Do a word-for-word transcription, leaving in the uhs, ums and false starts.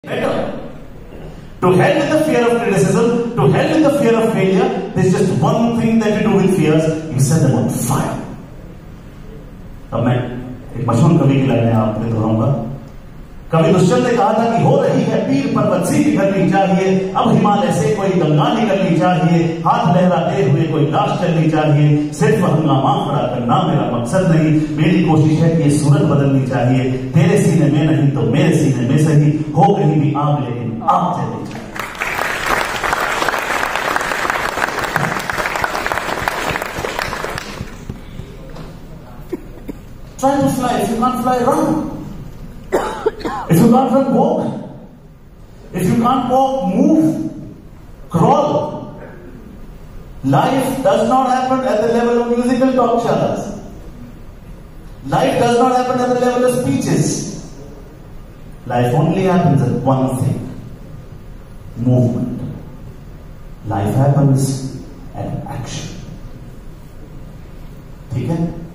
better. To hell with the fear of criticism, to hell with the fear of failure. There's just one thing that you do with fears, you set them on fire. अब मैं एक मशहूर कवि की लाइनें आपको दोहराऊंगा। कवि दुष्यंत ने कहा था कि हो रही है पीर पर्वत सी निकलनी चाहिए, अब हिमालय से कोई गंगा निकलनी चाहिए, हाथ लहराते हुए कोई लाश चलनी चाहिए, सिर्फ हंगामा खड़ा करना मेरा मकसद नहीं, मेरी कोशिश है कि ये सूरत बदलनी चाहिए, तेरे सीने में नहीं तो मेरे सीने में सही, हो कहीं भी आग लेकिन आग चलनी चाहिए। Try to fly. If you can't fly, run. If you can't run, walk. If you can't walk, move. Crawl. Life does not happen at the level of musical talk shows. Life does not happen at the level of speeches. Life only happens at one thing. Movement. Life happens at action. ठीक है?